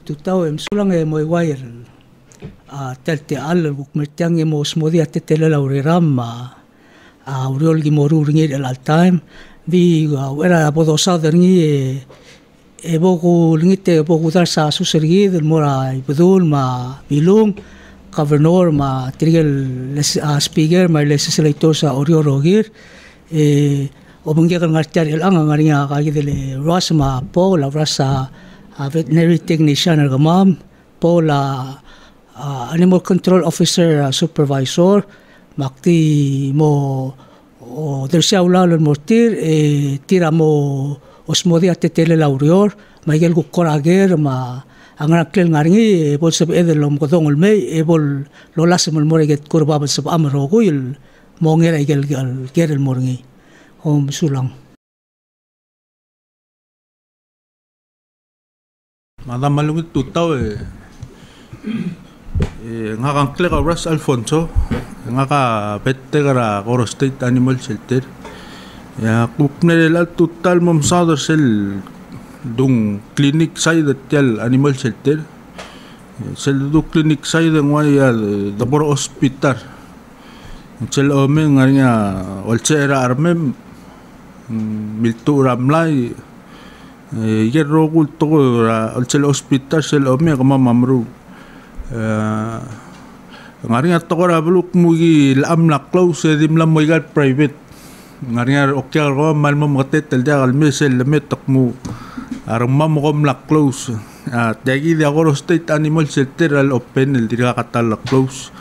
tutau sulang mo wire telte al mertiang mo smodia tetele laure ramma uriol gi moru ringi al time di era podosa derni boku lingite boku dar sa susergi del mora ibdul ma bilung governor ma trigel speaker ma legislator sa oriorogir o bangga ngartiar el anga ngaringa kagi dele rasma po la rasa veterinary technician gamam po la animal control officer supervisor makti mo o dersia ulal mortir tira mo osmodia tetele laurior maigel ku korager ma angakel ngaringi bol seb edelom kodongol me bol lolas mol moreget kurba seb amrogul mongera igel gerel morngi om sulang madam malungit tutau ngakang klega ras Alfonso ngaka Veterinary Koror State Animal Shelter ya kupnel al total mom sadar sel dung clinic side tel animal shelter sel du clinic side ngwaya dabor hospital sel ome nganya olchera armem miltu ramlai yerrogul to olchel hospital sel ome kama mamru ngarinya tokora buluk mugi lamla close dimlam moigal private ngarinya okyal ko malmo mate telja alme sel me tokmu armam kom la close tagi de Koror State Animal Shelter al open el dira katal la close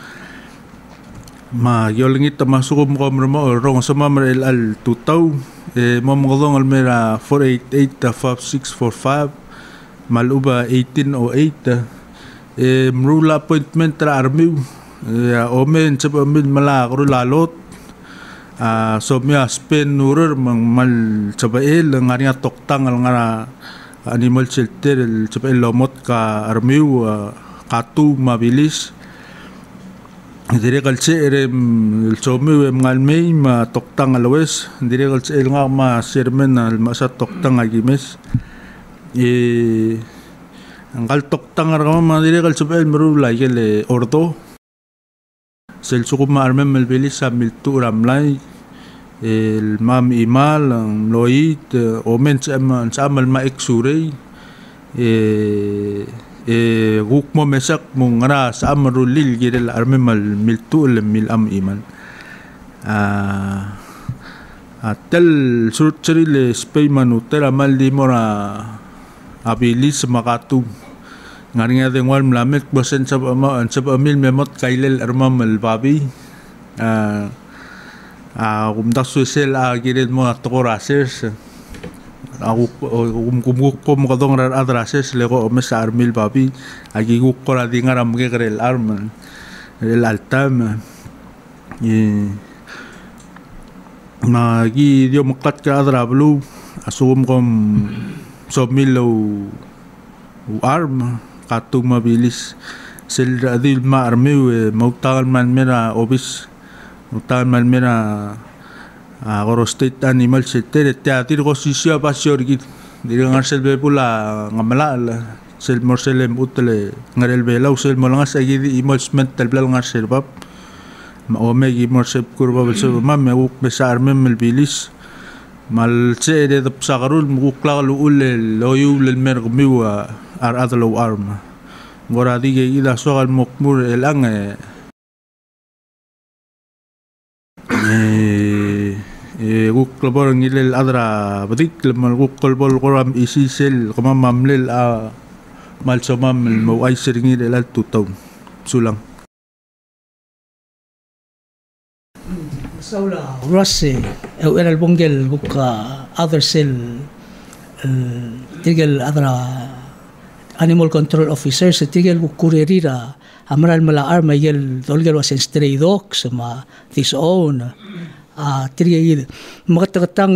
ma yolingit masuk mo mo rong sama el al tutau mom godong al mera 488 5645 maluba 1808 mrula appointment tra armiu omen cepamin mala lalot somya spen nurur mal cepail ngarinya toktang ngara animal shelter cepail lomot ka armiu katu mabilis dire kalse erem somiu ngalmei ma toktang alwes dire kalse nga ma sermen al masa toktang agimes angkal toktang arama dire kalse mrula yele ordo sel sukup ma armem melbelis sa miltu ramlai el mam imal loit omen samal ma exure guk mo mesak mong ngara sa amarulil girel armem mal miltu el mil am imal tel surcheri le spay manutera mal di mora abilis makatu ngaringa dengwal mlamek bosen sab amil memot kailel armam el babi kumdak susel giret mo tokorases kumguk ko mo kadong adrases lego mes armil babi agiguk ko la dingaram ke grel arm el altam na gi dio makat ka adrablu asum kom somilo arm katu mabilis sel radil ma armiu mautagal man mera obis mautagal man mera Koror State Animal Shelter teatir ko sisya pasyor git dirang sel bepula ngamala sel morselem utle ngarel belau sel molangas agi di emolsment telbal ngar serbab ma omegi morsep kurba belso mam me uk besa armem melbilis mal se de sagarul mukla ul loyu lel mergmiu ar adlo arma gora dige ida sogal mokmur elang guk klobor ngilel adra badik mal guk kolbol koram isisel kama mamlel mal somam mo ay seringi el tutau sulang saula rase era el bongel buka other cell tigel adra animal control officer se tigel kurerira amral mala arma yel dolgel was stray dogs ma this own tigel magtakatang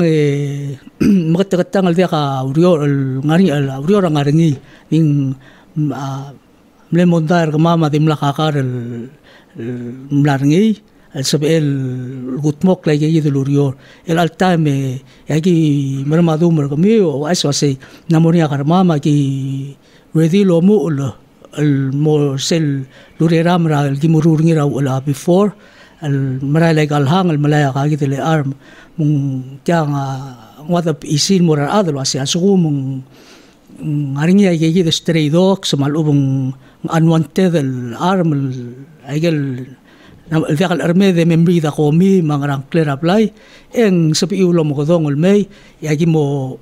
al dia ka urior ngari al urior ngaringi ning mlemondar mama dimla kakar mlarngi al sabel gutmok lagi yel urior el altame yagi mermadum mergami o eso se namoria karmama ki ready lo mo mo sel luriram ra gimururngi ra wala before al maralay galhang al malaya kagit le arm mung kya nga wada isin mo ra adlo asi asugo mung ngaringi ay gigi the stray dogs malubong unwanted al arm aigel el arme de membri da komi mangrang clear apply en sapi ulo mo godong ul may yagi mo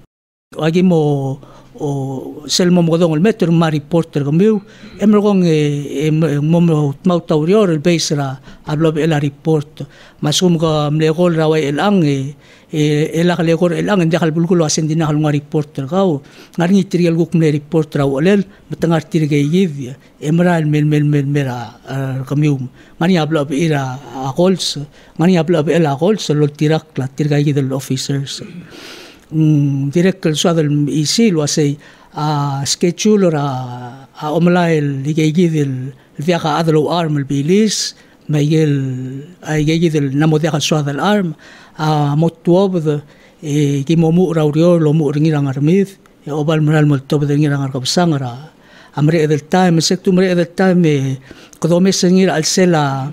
o selmo mo godong ul meter ma reporter gamiu emrogong mo mau taurior el beisra hablo el report masum ga mlegol rawai el ang el aklegor el ang ndakal bulgulo asendina hal nga reporter gao ngaringi trial guk me reporter awlel betengar tirge yid emral mera kamiu ngani hablo ira agols ngani hablo el agols lo tirak la tirga yid el officers direct el suadel isil lo asay schedule ra omlael ligayid el viaja adlo arm el bilis mayel aygayid el namodia suadel arm motuob gimomu raurio lo mu ringirang armid obal moral moltob de ngirang arkabsangara amre del time sectumre del time kodome sengir al sela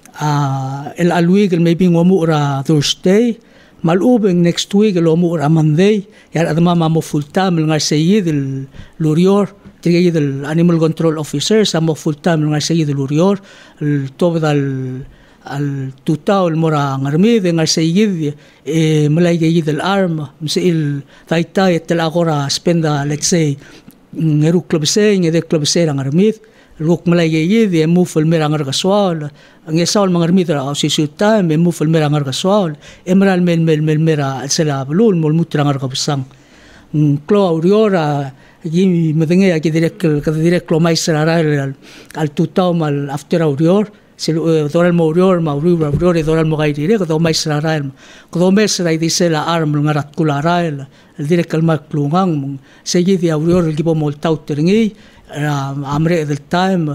el alwig el maybe ngomu ra Thursday malubeng next week lo mu ra Monday yar adama mo full time ngar sayid el lurior tigayid el animal control officer samo full time ngar sayid el lurior el tob dal al tutao el mora ngarmid ngar sayid malay gayid el arm msil taita tel agora spenda let's say ngeru club say ngede club say ngarmid luk malay gayid mu ful merang ngargaswal ngesal mangarmid ra si suta mu ful merang ngargaswal emral mera sela blul mol mutra ngargabsang klo auriora gi medenge aki direct klo mais ra al tutao mal after aurior doral maurior doral mogai direct do mais ra ko mes ra dice la arm ngarat kulara el direct al maklungang seguidi aurior gibo mol tauteringi amre del time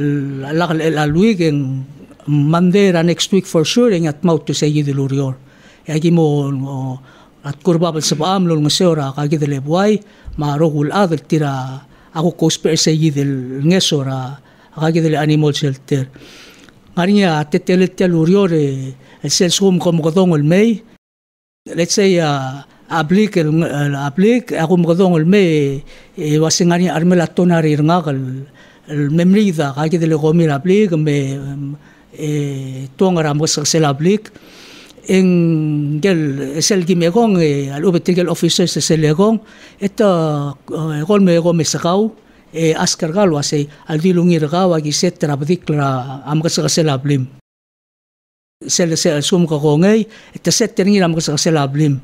la weekend Monday next week for sure at mau to seguidi lurior yagi mo at kurba sa paam lo ngasora kagid le buay marogul adel tira ako cosper seguidi ngesora kagid le animal shelter ngarinya tetelet lurior el selsum como godong el may let's say ablik ako godong el may wasingani armela tonari ngagal el memrida kagid le gomir ablik me tongara mo sa selablik en gel sel gimegong al ubetigel officer se selegong eta golme mesakau askar galo ase al dilungir gawa gi setra badikla am sa selablim sel sum ko ngei eta setringi am sa selablim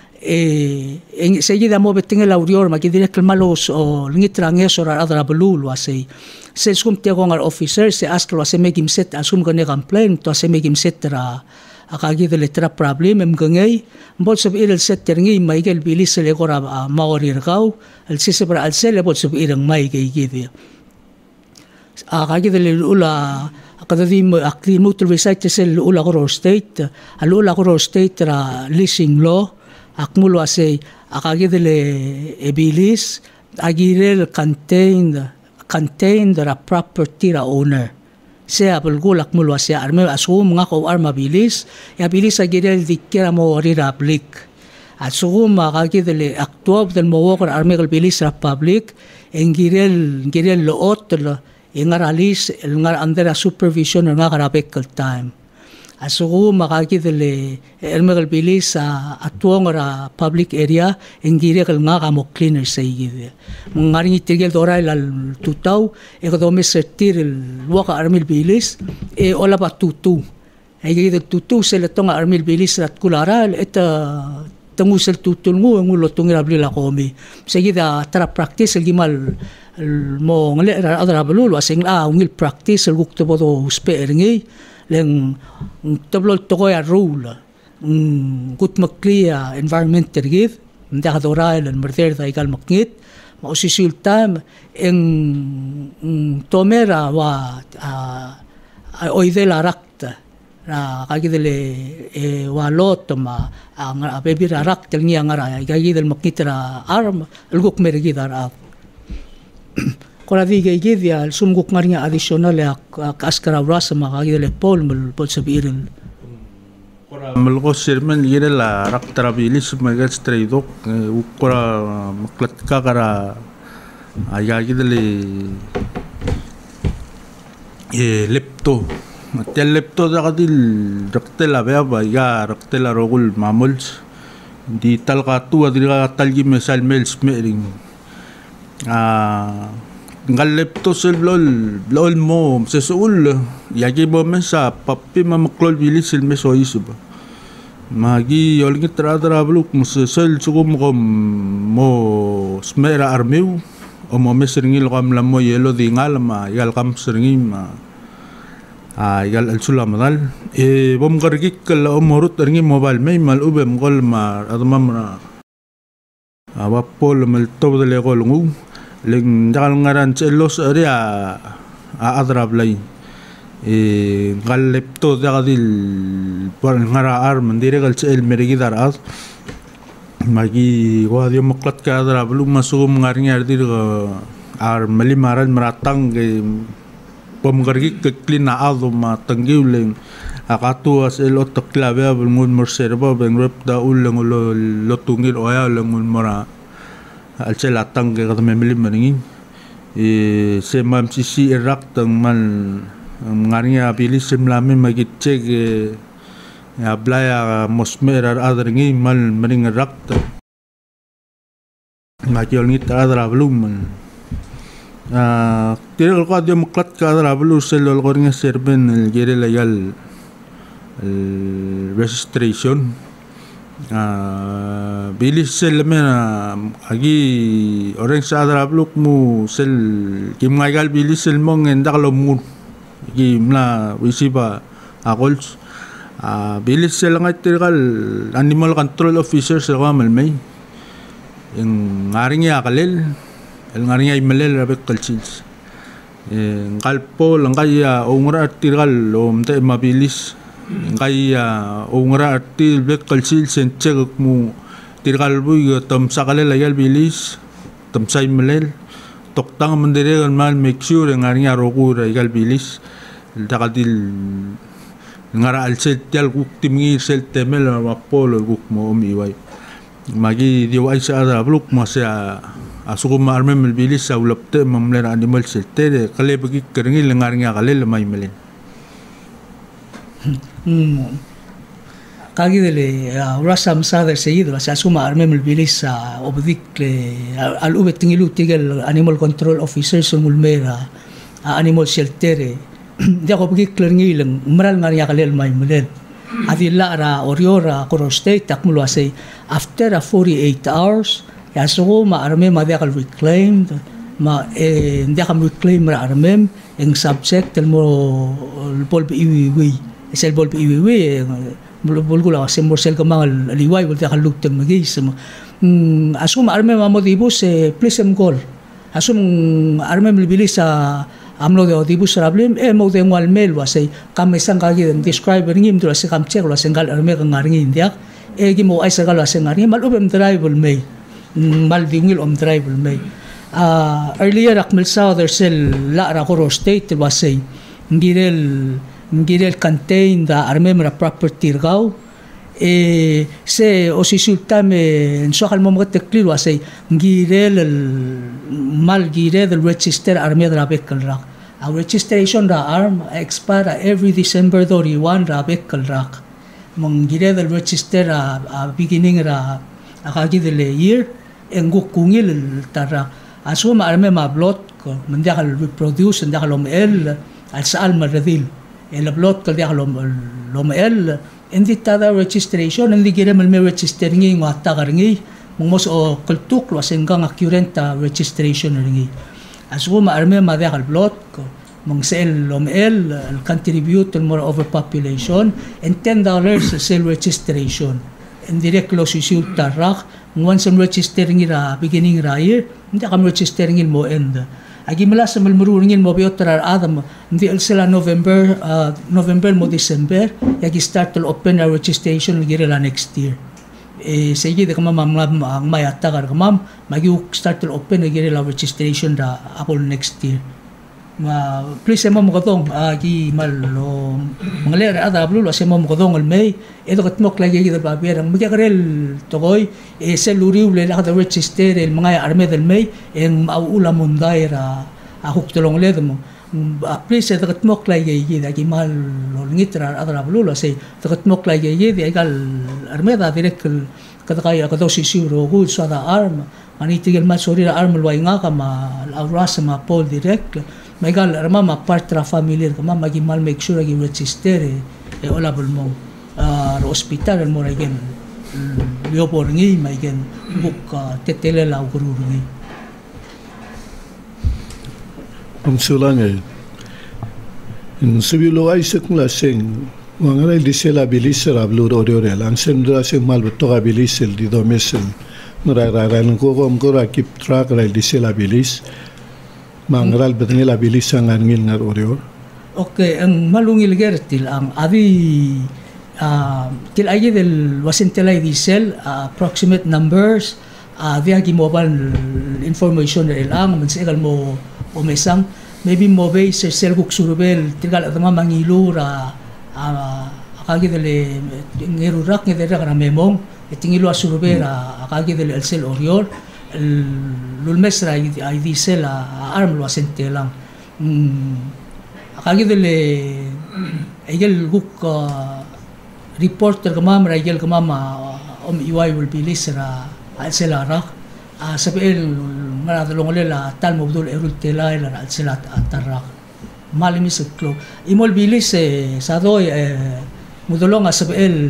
en seguida mo betingel aurior ma ki direct malos o ngitranges ora adra blulu ase se sum te gongar officer se asklo ase megim set asum gone complain to ase megim setra akagi de letra problem mgengei bol sub il setringi maigel bilis le gora maorir gau el sisebra al sele bol sub irang mai ge gidi akagi de ula akadi akli mutul site sel ula Koror state al ula Koror state ra leasing law akmulo ase akagidele ebilis agirel contained a property ra owner sea bulgul akmulo ase arme asum nga ko arma bilis ya bilis agirel dikera mo rira public asum akagidele aktuab del mo worker arme bilis ra public engirel lo otlo ingaralis el ngar under supervision nga karabek time asugo makakidele ermegal bilis atuong ra public area engire kal nga kamo cleaner sa igide ngaring itigel doral al tutaw ekodomi sertir waka armil bilis ola pa tutu igide tutu seletonga armil bilis rat kularal eta tangusel tutul ngulo tungira blila komi seguida tra practice gimal mo ngale adra bulul asing ungil practice gukto bodo speringi leng tablol tokoy a rule gut maklia environment tergid nda doral en merder da igal maknit ma usisultam en tomera wa oidela rakta na kagidele walotoma ang bebira rakta niya ngara kagidel maknitra arm luguk mergidar kora di gaya sumguk ngarinya additional ya askara rasa makagi le pol mul sabirin kora melgo sirmen gire la raktrabilis magat streidok kora maklat kakara ayagi dele lepto tel lepto dakadil raktela beba ya raktela rogul mamuls di talkatu adriga talgi mesal mels mering ngal lepto sel lol mo sesul yagi bo mesa papi mamaklol bilis el meso isuba magi yolgi tradra bluk musel sugum gom mo smera armeu o mo mesringil gam lamo yelo di ngalma yal kam sringim yal al sulamadal bom gargik kala omorut ringi mobile may mal ubem gol ma admamra awapol mal tob de legol ngu ling dal ngaran celos area adrablay ngal lepto dagadil par ngara ar mandire gal cel merigi darat magi wadio moklat ka adrablu masum ngarni ardir ar mali maran meratang ke pemgargi ke klina ado ma tangiuleng akatu as el otak klabe ngun merserba bengrep da uleng lo tungil oya lengun mara al celatang ke kata memili meningin semam sisi irak tang mal ngarnya pilih semlame magi cek ya blaya mosmer adringi mal mering irak magi olngi tadra blum Tira ko dia muklat ka dara belu sel ol gornya serben el gere legal registration bilis sel mena agi orang sa dara belu mu sel kim ngagal bilis sel mong endak lo mu gi mla wisiba agols bilis sel ngai tirgal animal control officer sa kamal may yang ngarinya akalel el ngarinya imelel rabek kalchils ngalpo langkaya ongra tirgal omte mabilis ngaya ongra artil bek kalchil senchek mu tirgal buy tam sakale layal bilis tam say melel toktang mendere mal make sure ngarinya rogu layal bilis dakadil ngara al sel tial guk timgi sel temel mapol guk mo omiway magi diwai sa ada bluk masya asugum arme melbilis sa ulapte mamlera animal shelter kale bagi kerengi lengarnya kale lemai melen kagi dele rasam sa der seguido sa asuma arme melbilis sa obdik al ubetingilu tigel animal control officer sumulmera animal shelter dia ko bagi kerengi leng meral ngarnya kale lemai melen adilla ra oriora Koror state takmulu asay after 48 hours ya so ma arme ma dia kal reclaimed ma dia kam reclaim ra arme en subject el mo bol iwi sel bol iwi bol gula sem sel kamal liwai bol dia kal luktem magi sem asum arme ma modibus plisem gol asum arme bilis sa amlo de odibus problem mo de ngwal mel wasay kamesang kagi describe ngim tu se kam check la sengal arme ngarngi india gi mo ay sagal la sengarngi mal ubem drive may mal dingil drive may earlier akmel sa other cell la ra Koror state wasay ngirel contain da arme mera property rgaw se osisultame nsokal mo mga teklir wasay ngirel mal girel register arme da bekal rak a registration da arm expire every December 31 ra bekal rak mong girel register a beginning ra akagi de year enguk kungil tara asuma arme ma blot ko mendiakal reproduce ndakal el al saal maradil el blot ko diakal el endi tada registration endi girem el register ngi ngata garngi mongos o kultuk lo sengang accurate registration ngi asuma arme ma diakal blot ko mong sel el contribute more overpopulation and $10 sel registration indirect lo sisul tarak once I'm registering ra beginning ra year hindi kam registering mo end agi mala sa malmurungin mo biotar adam hindi sila November mo December yagi start to open our registration gira la next year sige de kamam ang may attack kamam magi start to open again la registration da apol next year please mo katong gi malo mangaler ada blu se mo katong al may edo katmok lagi gi da papier ang magikarel tokoy se luriu le la da register el mga arme del may en maula mundaira ahuk tolong le mo please edo katmok lagi gi da gi mal ngitra ada blu se katmok lagi gi di gal arme da direct kada kaya kada sisiro gud sa da arm ani tigel mal sori da arm luay nga ka ma auras ma pol direct Maigal arma ma part tra familiar kama magi mal make sure agi register ola bulmo hospital mo again yo por ngi maigen buk tetele la guru ngi sulang in sibilo ay sekula sing wangala disela bilisera blur ore lang sendra sing mal beto bilisel di domesel mara ko keep track ra disela bilis Mangral betengil abilis ang angil ngar orior. Okay, ang malungil gertil ang adi til ayi del wasentelay diesel approximate numbers via mobile information del ang mensegal mo umesang maybe mo base sel kuk surubel tigal atama mangilura akagi del ngerurak ngedera kana memong itingilo asurubera akagi del sel orior l'ulmesra ai dice la arm lo asente lang akagi dele egel guk reporter kamam ra egel kamam iway will be lisra al selara sabel mara dalong lela tal mobdul erul tela la al selat atarak malimi seklo imol bilis Sato mudolong sabel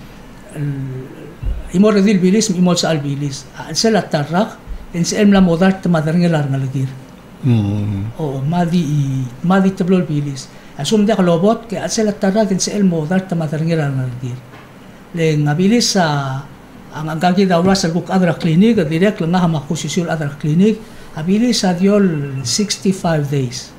imor redil bilis imol sa albilis sel atarak en sel la modar tamadarngelar ngalagir o madi tablol bilis asum dia lobot ke sel atarak en sel modar tamadarngelar ngalagir le ngabilis sa ang agagi daw sa guk adra clinic direct lang nga makusisul adra clinic abilis sa diol 65 days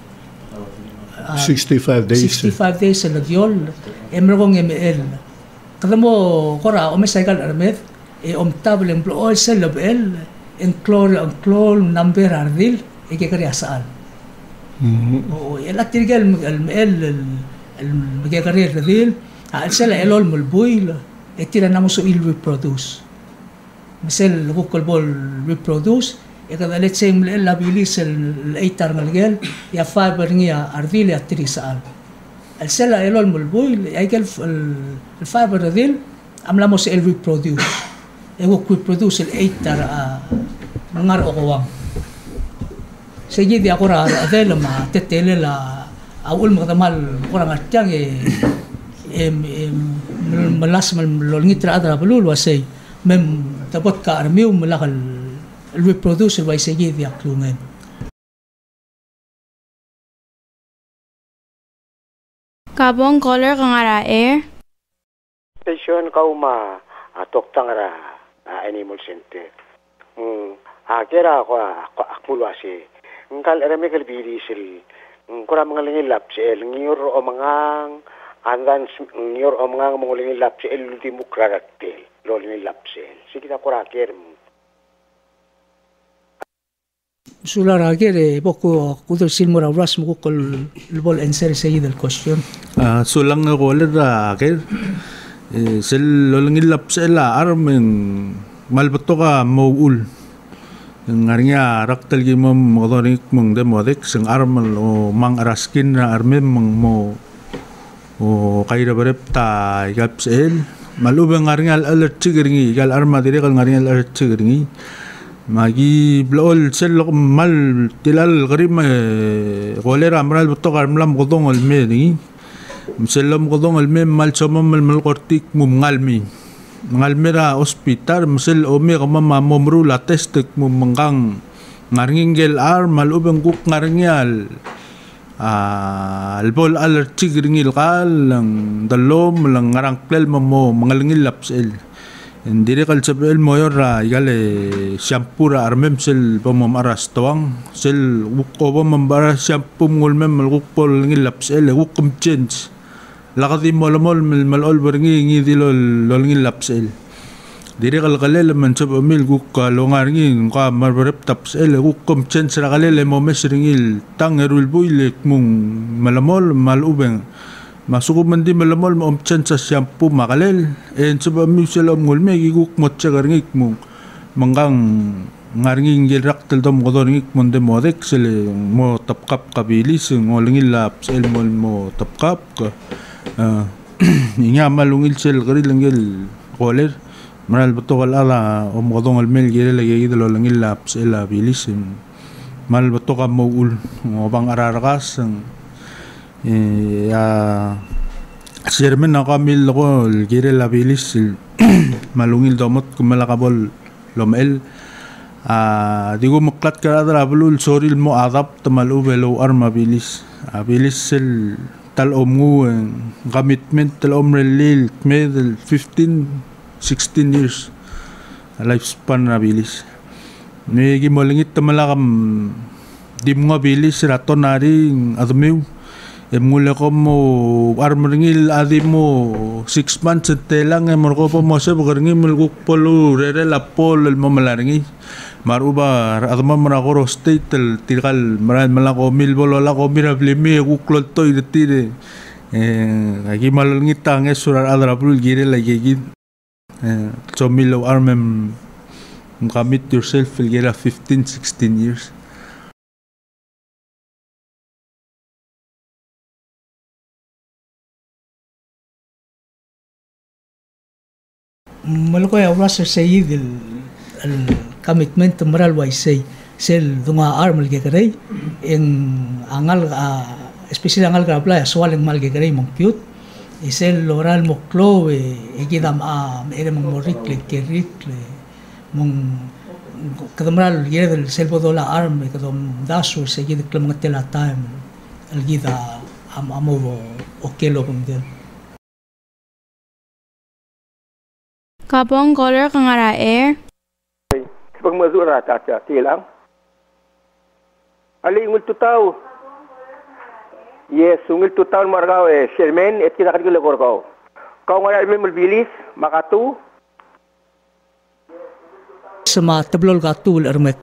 65 days sa diol emrogong ml kada mo kora omesagal armet omtable emplo all cell of l en clore number ardil kaya saan o elatirgal el magkakarir ardil sila elol mulbuy tira na mo so il reproduce masel gukol bol reproduce kada let's say el labilis el eitar ngalgel ya fiber niya ardil ya tiri saan السلة إلو الملبوي يجل الفايبر ذيل عملا موس reproduce يقول reproduce الأيتر منغار أقوام سيجي دي أقرأ ذيل ما تتيلي لا أقول مقدمال قرأ مرتين ملاس ملولنجي ترى أدرى بلول وسي من تبوت كأرميو ملاق reproduce ويسيجي دي أقلومين Kabong color kang arae? Station kauma atok tangara animal center. Kera ko akmulo asi. Ngkal erame kal birisil. Kura mga lingi lapsel ngiyor o mga andan ngiyor o mga lingi lapsel ultimo kraraktel lo lingi lapsel. Sige ta kura kerm. Sulla ragere poco kudo silmora ras mo ko bol answer sa del question sulang nga ko la ker sel lolngil lap sela armen malbato ka moul ngarnya raktal gi mom modorik mong demodik sing armal o mang araskin na armen mong mo o kayra berepta igap sel malubang ngarnya alert chigringi gal arma dire kal ngarnya alert chigringi magi blol sel mal tilal garim golera amral butto garmlam godong almeni selam godong alme mal chomam mal kortik mum ngalmi ngalmera hospital musel ome kama mamomru la testek mum mangkang ngaringel ar mal ubeng guk ngaringal albol allergy gringil kal lang dalom lang ngarang plel mo mangalingil lapsel Indire kal sabel moyor igale shampoo ra armem sel pomom aras toang sel ko pomom bara shampoo ngulmem malgukpol ngilap sel gukum change lakati molmol malol berngi ngidilol lol ngilap sel Diri kalkalele man sa pamil kuk kalongaringin ka marbarep taps ele kuk komchen sa kalele mo mesringil tang erul builek mung malamol malubeng masuko man di malamol mo omchen sa shampoo makalel en sa pamil sila ngulme kuk motcha karingik mung manggang ngaringin girak teldom kodoringik monde modek sele mo tapkap kabilis ngolingil laps el mo tapkap ka inga malungil sel karilangil koler Maral betul ala kodong almel gire lagi gitu lo langil laps ela bilis mal betul kamu ul ngobang ararakas ya sirmen ako mil ko gire la bilis malungil domot kumalakabol lomel digo maklat karada abulul soril mo adap tamalu belo arma bilis bilis sel tal omu commitment tal omrelil medel 16 years lifespan na bilis. May gimolingit tamalakam di mo nga bilis rato naring adamiw. Mula ko mo armaringil adi mo 6 months at telang mo ko po mo sa pagkaringil mo polo rere lapol mo malaringi. Maruba adama marakoro state tikal maran malako milbolo lako mirablimi kuklot toy detire. Agi malingit ang esurar adrabul gire lagi so milo armem commit yourself will get 15-16 years. Malko ya wrasser sayid el commitment moral wai say sel dunga armal ke kare en angal especially angal ka apply swal mal ke kare mong cute isel loral mo klo e gidam ere mong morikle ke rikle mong kadamral yere del selbo dola arm kadam dasu se gid klam ngatela time al gida amo okelo kom del Kapong color kangara air. Pag mazura tata tilang. Ali ngul tutaw. Yes, ungil tutaw margaw Sherman et kita kadgil korgaw. Kau ngara memul bilis makatu. Sama tablol gatul ermet.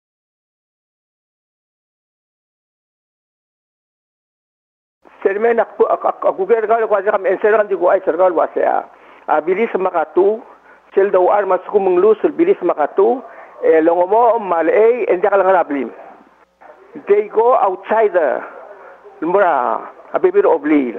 Sherman aku gergal ko ajam enseran di ko ay sergal wasya. Bilis makatu. Sel daw armas ko menglusul bilis makatu. Longomo malay and jakal ngarablim. They go outside the mura a bit of lead.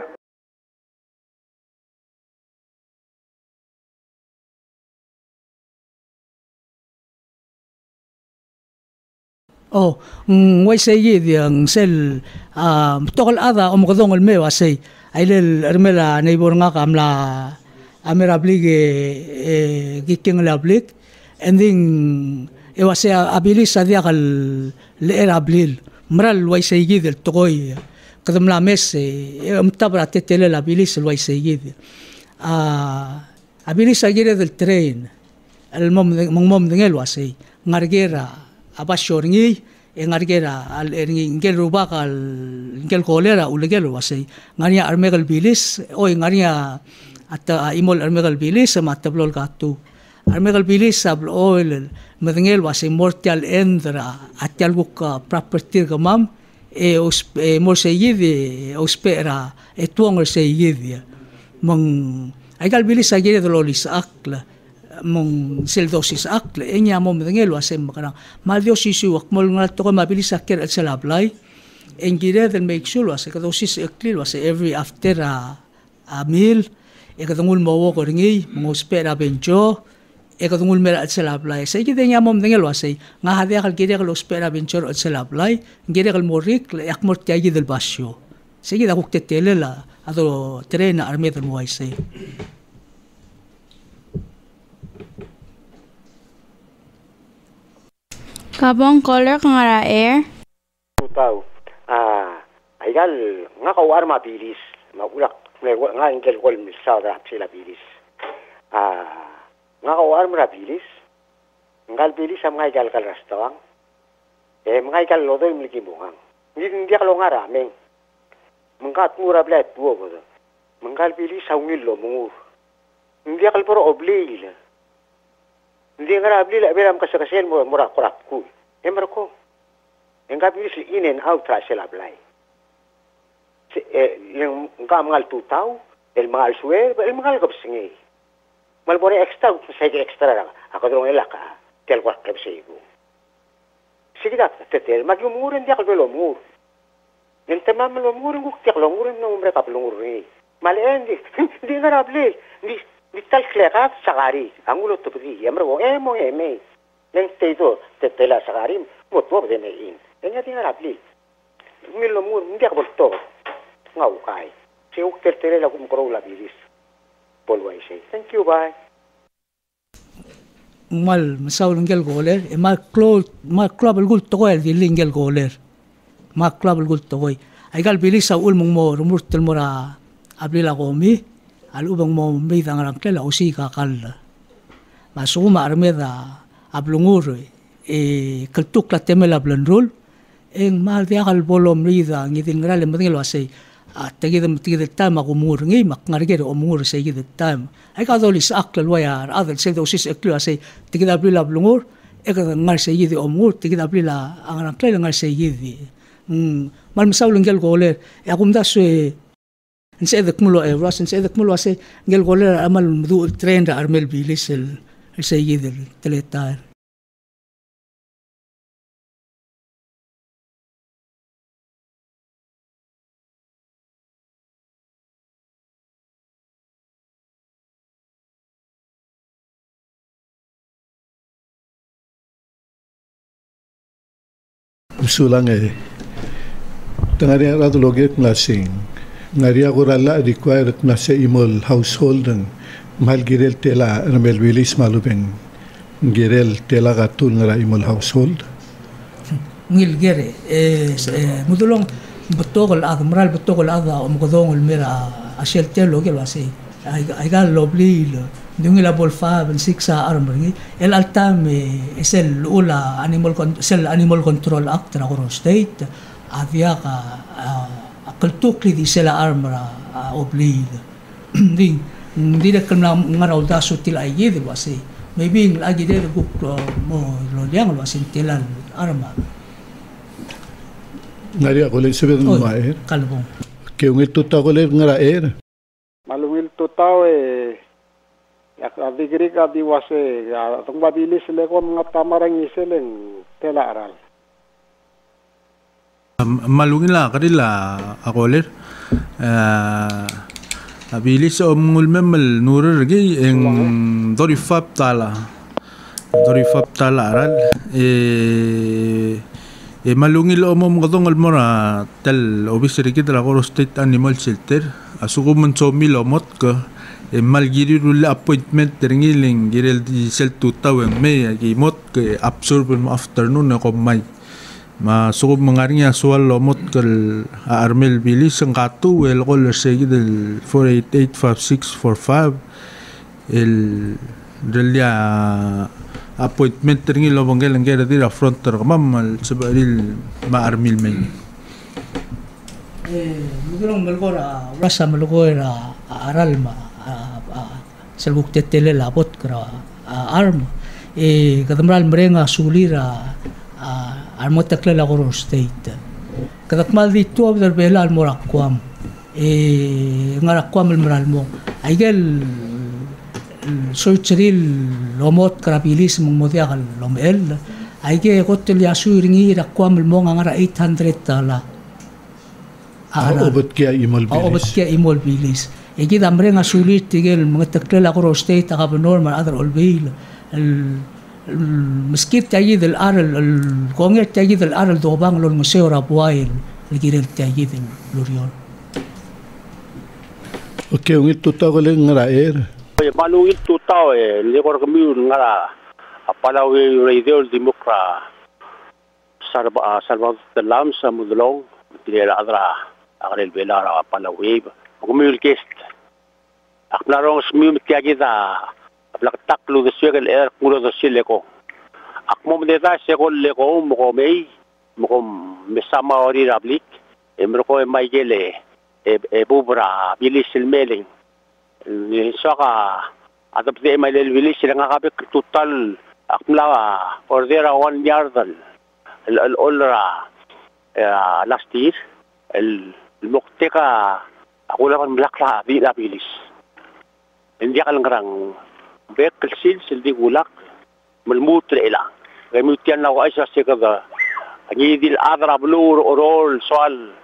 Oh, wai say yang sel tokol ada omkodong el mewa say ailel ermela neighbor nga kamla amerablig giking lablig and then it was abilis adia kal leerablil mral wai say gidel tokoy kadam la mes umtabra tetele abilis wai say gidel abilis agire del train el mom dengel wasay ngargera abasyoringi engargera al ingel rubak al ingel kolera ulegel wasay ngania armegal bilis o ngania at imol armegal bilis sama tablol gatu armegal bilis sabl oil medengel wasay mortal endra atyal buk property gamam mor sayid ospera tuong sayid mong aigal bilis agire dololis akla mong seldosis akle enya mo medengel wasem makana maldosis wak mol ngat to mabilis aker at salablay engire del make sure was kadosis akli was every after a meal ekadungul mo ko ringi mo spera benjo ekadungul mera at salablay say gidenya mo medengel wasay nga hade kal gide kal spera benjo at salablay gide kal morik yak mortiagi del basyo say gida kuktetele la ado trena arme del mo wasay Kapong color kangara air. Tutaw. Aigal nga kawar mabilis. Maulak nga ingel kol misaw da sila bilis. Nga kawar mabilis. Ngal bilis am nga igal kal rastawang. Mga igal lodo imliki bungang. Hindi ka lo nga rameng. Mengkat mura blet buo ko. Mengkal bilis sa ungil lo mungur. Hindi ka puro oblil. Hindi nga rabli la beram kasakasen mo mura kurap ku. Emar ko. Enga bilis in and out tra sila blay. Yung kamangal tutaw, el mangal suwe, el mangal kapsingi. Malbore extra, sa extra lang. Ako drong elaka, tel kwak kapsigo. Sige dat, tetel magyumurin di ako belomur. Yung tamam malumurin ko tiyak longurin na umre kaplungurin. Malen di nga rabli. Di tal klekat sakari. Ang ulo to pati. Emar ko emo eme. Neng teto tetela sakari mo to de mein. Enya di nga rabli. Milomur hindi ako bolto. Ngau kai. Si ukter tere la kumkoro la bilis. Polway say. Thank you, bye. Mal masaw ng goler, mal club el gult toy di lingel goler. Mal club el gult toy. Ay gal bilis sa ulmong mo rumurtel mo ra ablila komi, al ubang mo may dangarang klela usi kakal. Masuma armeda ablungur kaltuk la temela blanrul, eng mal di akal bolom rida ngidin ngrale madingel wasay. Tigidam time akumur ngi mak ngarigere omur sa gidam time ay kadoli sa akla waya adal sa dosis eklo say tigida blila blungur eka ngar sa gidi omur tigida blila ang akla ngar sa gidi mal masawleng gel goler akum daso nsa edek mulo ras nsa edek mulo say gel goler amal mdu trend armel bilis el sa gidi teletar Sulang tengari ratu logik ngasing ngari aku rala required nase imol household mal girel tela ramel bilis malubeng girel tela gatul ngara imol household ngil gere mudulong betogol admiral betogol ada omgodong mira ashel telo gel wasi ay gal lobli Dungila bolfa ben siksa armringi el altam es el ula animal control act na Koror state avia ka akaltukli di sela armra oblid di de kana ngaraw daso tila ayid wasi maybe lagi de guk mo lo yang wasi tilan arma ngari ako le sebe no maer kalbong ke ungit tuta ko le ngara malungil tutaw Adigri ka diwase atong mabilis sila ko mga tamarang iseleng tela aral. Malungila kadila akoler abilis omngul memel nurer gi eng 35 tala aral malungil omom katong mora tel obisri kita la Koror State Animal Shelter asuko man somil omot ka mal giriru la appointment teringiling girel di sel tutaweng may gimot ke absorb mo afternoon na komay masukub mangaring aswal lomot kal armel bilis ang katu well color segi del 4885645 el delia appointment teringil lo bangel ang gera dira fronter mamal sabaril ma armil may mudulong malgora rasa malgora aral ma salbuk tetele labot kra arm kadamral merenga sulira armot takle la Koror state kadakmal dito abdar bela al morakwam ngarakwam al moral mo aigel soitril lomot krabilis mong modiakal lomel aige kotel yasuringi rakwam al mo ngara 800 tala obot kia imol bilis Egi damre nga sulit tigel mga taklela Koror state taka normal other olbil meskip tayi del aral konget tayi del aral dobang lol museo rabuail ligirel tayi del luriol okay ungit tuta ko le ngara Malungil tutaw likor kami ngara apalawi radio demokra Salvador Telam sa mudlong tinela adra akrel belara apalawi kumul kest aknarong smum tiagida aplak taklu de segel kulo de sileko akmom de da segol leko mo mei mo mesama ori rablik emro maigele bubra bilis meling saka Atap di may lelwilis sila nga kapit total akmla or there 1 yard al-olra last year al-mukteka ako lang malakla di labilis. Hindi ka lang karang vehicle sales hindi gulak malmutre ilang. Gamutian na ako ay sa sikada ngidil adra blur orol soal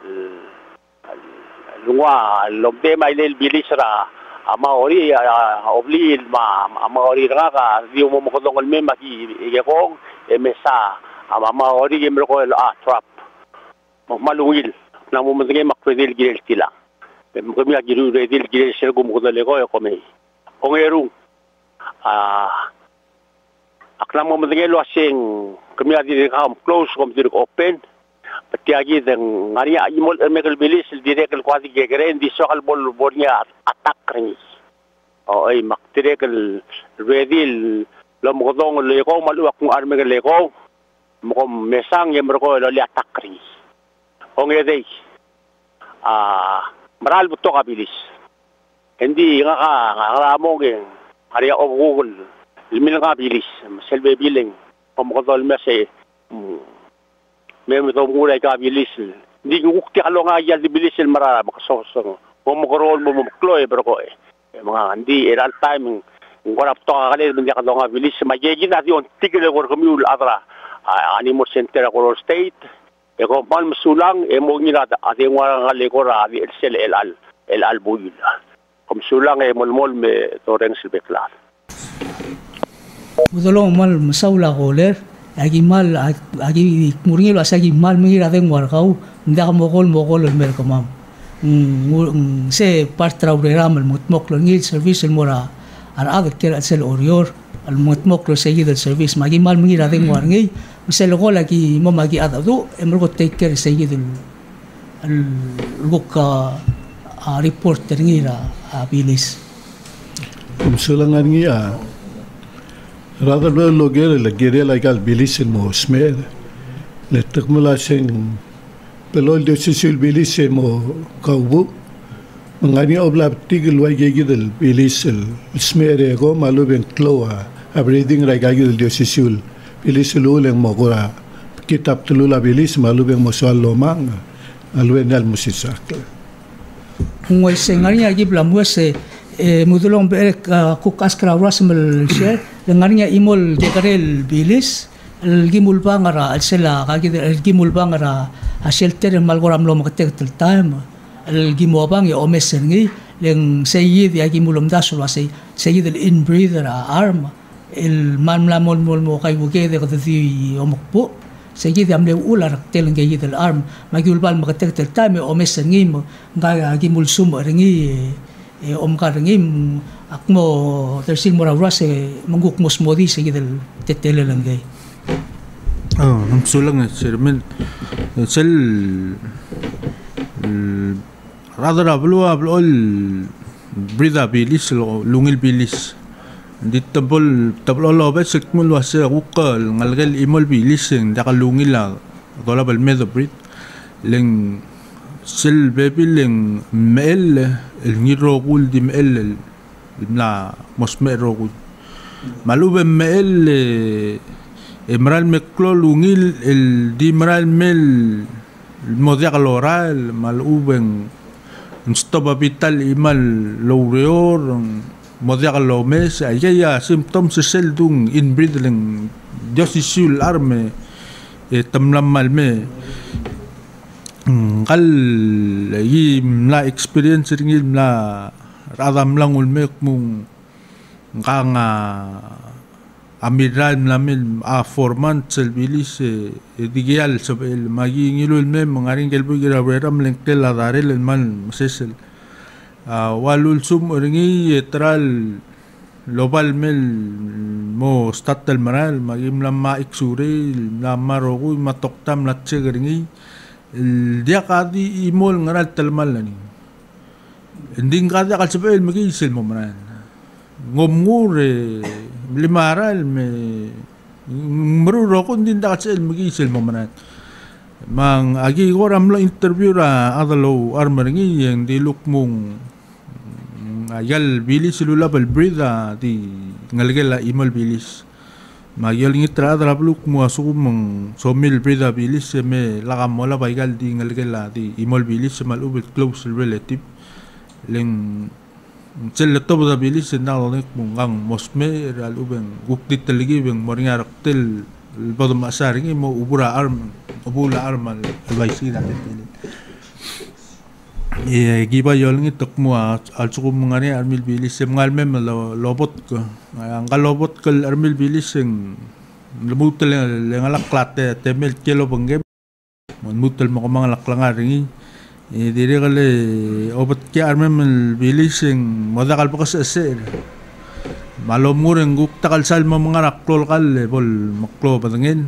lungwa lobde may lelwilis ra amaori oblil amaori nga ka di mo makotongol me maki igekong mesa amaori gemro ko trap malungil na mo mangge makredil gil tila kami agiru redil gil sel gumukodale ko kami ongerung akla mo mangge lo asing kami adi ka close kom dir open Pati deng ngari imol megal bilis direkal kwati gegere di sokal bolnya attack ring. O ay maktirekal redil lo mo dong le ko malu akong arme le ko mo mesang yemro ko lo attack ring. O ngede maral buto ka bilis. Hindi nga ramo gen ari o Google limil nga bilis selbe biling o mo dol mese Memo to mulai ka bilis. Hindi ko kukti alo nga yan di bilis marara makasosong. Mo korol mo mukloy bro ko mga hindi all time ngorap to ka kanil hindi ka nga bilis magiging natin yung tigil ko commute adra animal center Koror state. Ko mal masulang mo nila ati nga lekor di sel el buil. Kom sulang molmol me torrent silbeklar. Udolong mal masaula koler. Agi muringilo asagi mal mengira den warkau nda mogol el merkomam se partra ureram el mutmoklo ngil service el mora ar ag ker sel orior el mutmoklo seguido el service magi mal mengira den warngi se lo gol aquí momagi adadu emro take care seguido el buka reporter ngira bilis sulangan ngia Rather well logere la gere la gal bilisen mo smer le tekmula sing pelol de sisil bilisen mo kaubu mangani obla tigil wa gegidel bilisel smere go malu ben kloa a breathing ra gagidel de sisil bilisel uleng mo gora kitab tulula bilis malu ben mo swal lomang alwen al musisakla ngoi sengari agi blamwese mudulong berek kukas krawasmel share dengarnya imol jekarel bilis el gimul bangara al sela kagid el gimul bangara a shelter malgoram lo maktek tel time el gimo bang ya omesengi leng seyid ya gimulum dasul wasay seyid el inbreather arm el manmla mol mo kay buke de kati omokpo seyid amle ular tel ngey el arm magul bal maktek tel time omesengi nga gimul sum rengi karingim akmo tersil mora rase manguk mosmodi segidel tetele langay sulang sermen sel rather ablo brida bilis lungil bilis dit tabol lo ba sekmul wase ukal ngalgal imol bilis ng dakalungil la dola bal medo brit leng sel bebileng mel el ngirogul di mel la mosme rogul malube mel emral meklo lungil el dimral mel modiak loral malubeng stopa vital imal laureor modiak lomes ayaya symptoms sel dung inbreeding dosisul arme tamlam malme kal yim la experience ringil la radam lang ulmek mung kanga amiral namin 4 months bilis digial sabel magingilul me mangaring kelbu giraweram lengkel la darel man masesel walul sum ringi etral global mel mo statal maral magim lamma iksuri lamma rogu matoktam latche ringi dia kadi imol ngaral talmal ni ending kada kal sabel magisil mo manan ngomngur limaral me maruro kun din da kasel magisil mo manan mang agi ko ramlo interview ra adalo armaringi yang diluk mong Agal bilis lula bal brida di ngalgela imal bilis. Magyal ngitra drabluk mo asumang somil brida bilis me lakam mola baigal di ngalgela di imal bilis mal ubit close relative leng cel to da bilis na nek mungang mosme al ubeng guktit taligi beng moringarak tel badum asaring mo ubura armal albaisi da tel giba yolngi tokmo al sukum ngani armil bilis semngal mem lobot ko ang kalobot kal armil bilis sing lumutel lengalak klate temel kilo bangge mutel mo mga laklangar ringi dire kale obat ki armil bilis sing modakal pakas aser malomur ang guktakal salma mga raklol kal bol maklo patangin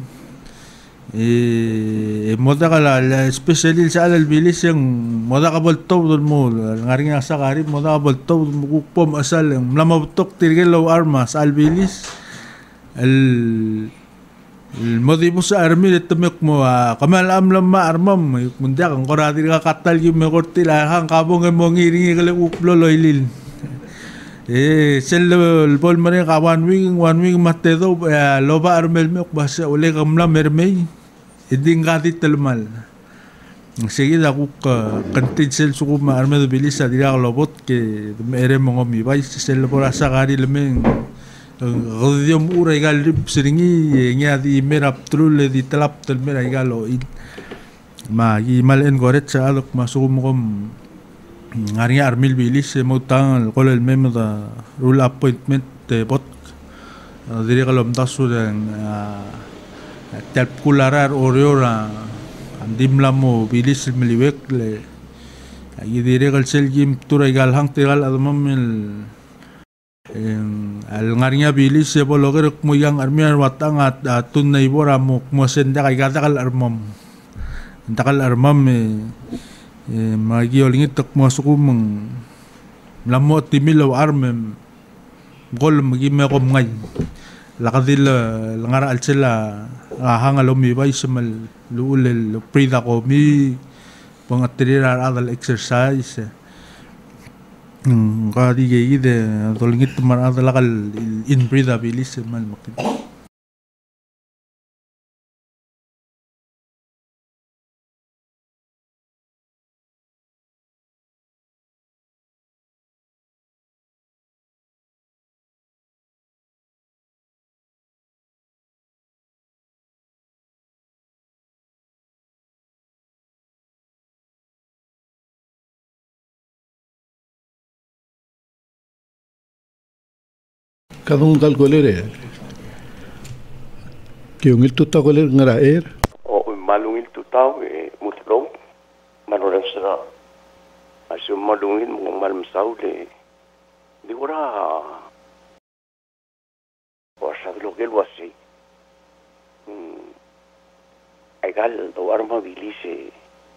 moda kala especially sa alal bilis yung moda ka bolto mo ngaring asa kari moda ka bolto mo pom asal yung lamabutok tirgelaw armas al bilis el modi mo sa army tumik mo kamal amlam ma armam munda kang korati ka katal yung me korti la hang kabong mo ngiringi kala uplo loilil sel bol mare ka one week matedo loba armel me basa ule kamla mermay iding gatit talmal sige ako kantin sel suko ma armado bilis sa dira lobot ke mere mo mi bay sel por asa kari lemeng godium ura igal rip siringi nya di merap trul di talap tel mera igalo ma imal en goret sa alok masuko mo kom ngari armil bilis mo tang kol el memo da rule appointment bot dire kalom tasu den telkularar oriora andim lamo bilis meliwek le ay dire kal sel gim turay gal hang tegal adamamil al ngarinya bilis se bologer mo yang armiar watang at tun na ibora mo senda kay gatakal armam takal armam magiyolingit tak mo sukumang lamo timilaw armem gol magime ko ngay lakadil langara alsela hanga lomi bay sa mal luulel prida ko mi pangatirira adal exercise kadi gay de tolingit mar adal kal in prida bilis mal makit Kadung kal kolere kiungil tuta koler ngara o malungil tutaw mutlong manoran sira asu malungil mo malum saule di ora wasa logel wasi aigal do arma bilise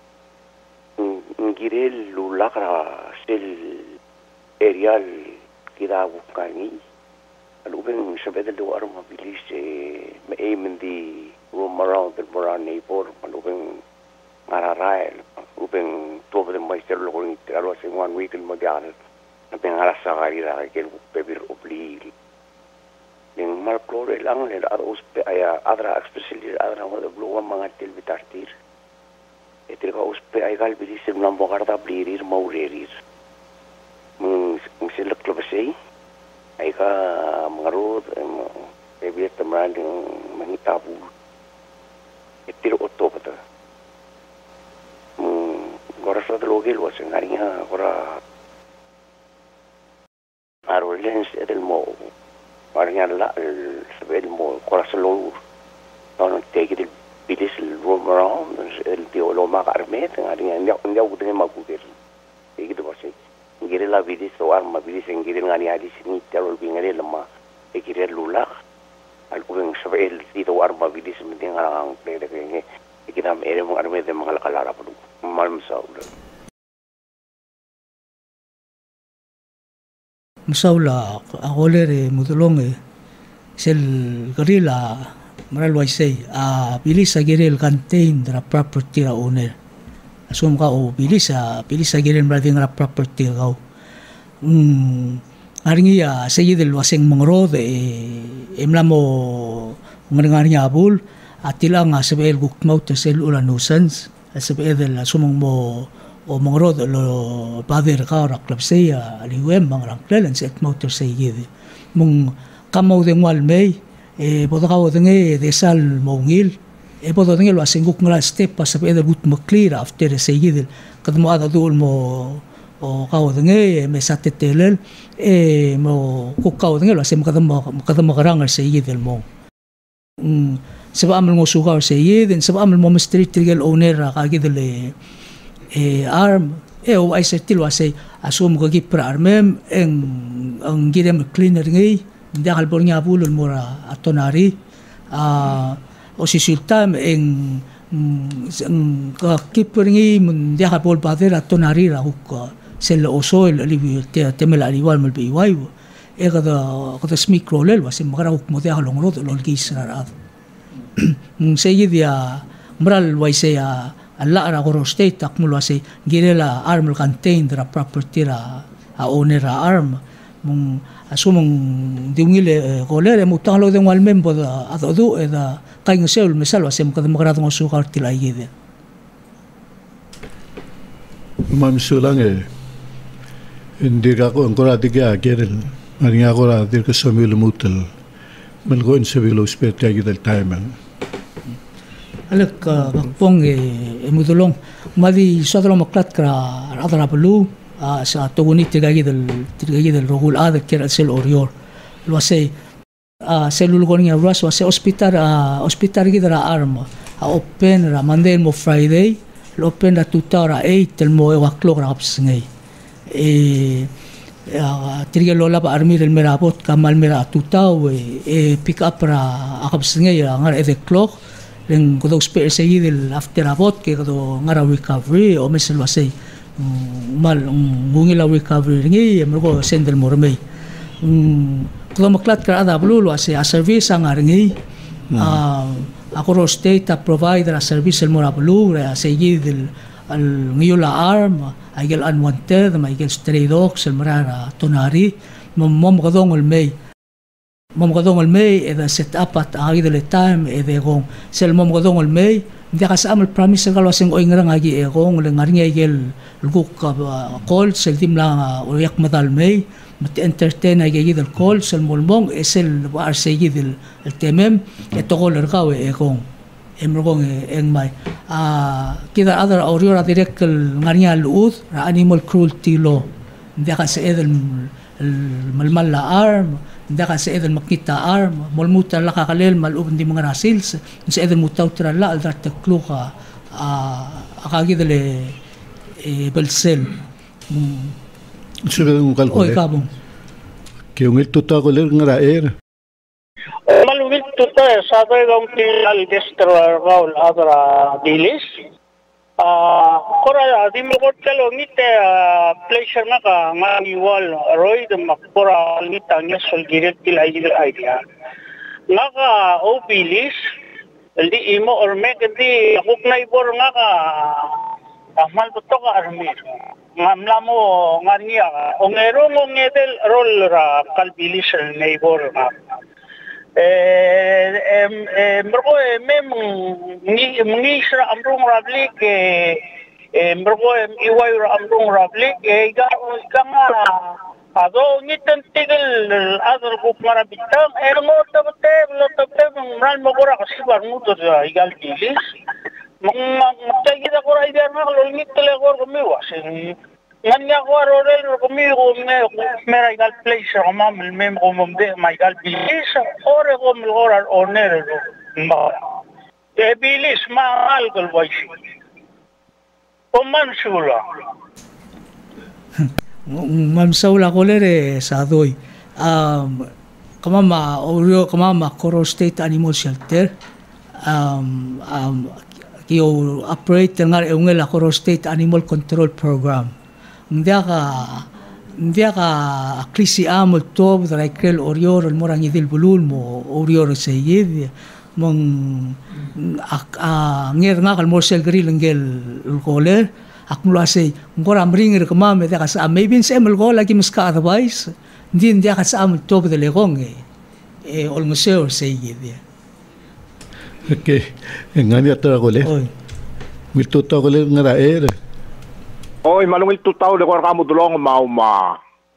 ngirel lulakra sel aerial kida bukani alubeng sabedel do arma bilise me aim in the room around the Moran neighbor alubeng ngararal ubeng two of them meister logong talo sing 1 week in modal na pengarasa kari ra kel pebir obli yung marklore lang le uspe aya adra especially adra mo de blue mga tilbitartir etil ka uspe ay gal bilise nambo karta blirir maurerir silak klobasay ay ka mga road pebir tamran yung manitabu etil otto pata gora sa logel was ngarinya gora arolens etel mo parang la sabel mo koraslo don't take it bilis roam around el tio lo makarmet ngari ndia udah magudir gitu bosnya ngire la bilis so arma bilis ngire ngani ali sini terol bingare lama ikire lula al kubeng sabel tio arma bilis mending ngarang play de kenge ikita mere mo arme de mga kalara padu malm saula Masaula ako lere mutulong sel gorilla maral waisay bilis sa giril contain the property owner asum ka bilis sa giril maral ding property ka Aringi sayid el waseng mangrod emlamo ngari abul atila nga sabe el gukmaut sel ula nuisance sabe el sumong mo o mangrod lo pader ka raklapseya aliwem mangrang klelen set motor sayid mung kamau de ngwal mei bodakaw de desal mongil bodo de lo waseng gukngra step pa sabe el gut maklir after sayid kadmo ada dul mo o kau dengai me satetelel mo ku kau dengai lo sem kadam garang sayid el mo sebab amal mo sugar sayid en sebab amal mo street trigel owner ka gidele arm o ay setil wasay asum ko gipra armem ang gidem cleaner ngai dakal bornya bulul mura atonari o sisultam ka kipringi mun dakal bol bader atonari ra hukka sel osoil ali temel ali wal mal biwai kada smicrolel was magara huk mo dakal longrod lol kisra sayid ya mral waise ya alla ra Koror state akmul wase girela arm contain the property ra owner arm mung asumong diungile golere mutalo de wal membo adodu eda kaing seul mesal wase kada magara ngo sukar tilayide mamsulang hindi ko ang kora diga gerel mari nga kora dir ka somil mutel melgo in civil hospital gidel time alak pong mudulong madi sadro maklat kra adra blu sa toguni tigagi del rogul ada kera sel orior lo se selul goning ras wase hospital gidra arma open ra mandel mo Friday lo open ra tutara 8 el mo wa clock ra apsngei tirga lola pa armir el merabot kamal mera tutaw pick up ra akapsngei ngar 8 o'clock len kodo spare sayid el after abot ke kodo ngara recovery o mesel wasay mal ngungila recovery ngi mergo sendel mormei kodo maklat ka ada bulu wasay a service ang ngi Koror state provider a service el morabulu ra sayid el ngiyula arm agel unwanted magel stray dogs el marara tonari mom kadong el mei mom gadong el mei eda set up at agi del time ede gong sel mom gadong el mei dia kasam el promise galo sing oingrang agi e gong le ngaringa igel luguk call sel dimla o yak madal mei mat entertain agi del call sel molmong esel war segi del el temem e togol ergawe e gong emrogong eng mai kida other oriora direct ngaringa luud ra animal cruelty law dia kased el malmal la arm daka sa edel makita arm molmuta la kakalel malub di mga rasils sa edel mutautra la al dart kluka akagidele belsel sebe un calcolo oy kabong que un el tuta goler ngara malugit tuta sato gam al destroyer gaul adra dilis kora di mo ko telo ngite pleasure na ka mangi wal roy de makora ngita nya sol direct idea naka obilis di imo or make di huknay bor naka mal to ka armir ngamla mo ngania ongero ngedel rol ra kalbilis neighbor na mergo mem ngi sra amrung rablik mergo iway amrung rablik ga kangara ado nitan tigel adar guk marabitang mo tabte mal mogora kasibar muto igal dilis magtagida ko ra idar na lol nitle gor gumiwas nganya ko rorel gumigo mera igal place ko mamel mem ko momde maigal bilis ore ko milgorar oner ma bilis ma algol waishi o mansula mamsaula kolere sa doy kamama orio kamama Koror State Animal Shelter kio operate ngar ungela Koror State Animal Control Program Ndia ka klisi amol tob dra ikrel orior el morang idil bulul mo orior sayid mong nger nga kal morsel grill ngel goler akmula say ngora mringir kama me da sa maybe sa emel go lagi miska advice din dia ka sa am top de legong ol museo say dia Okay, ngani atra gole. Milto ta gole ngara Oi, malungil tutaw de kor kamu dulong mau ma